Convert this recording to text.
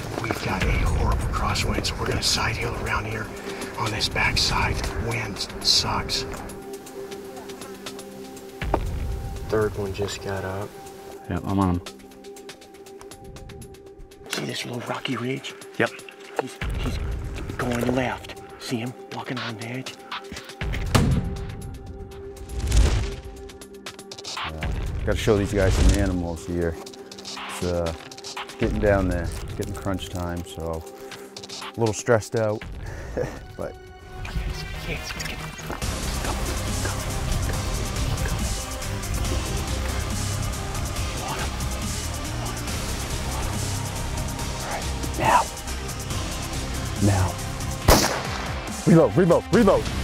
We've got a horrible crosswind, so we're gonna side hill around here on this backside. Wind sucks. Third one just got up. Yep, I'm on him. See this little rocky ridge? Yep. He's going left. See him walking on the edge? Got to show these guys some animals here. It's getting down there, getting crunch time, so a little stressed out, but. Yes, go. Now. Reload.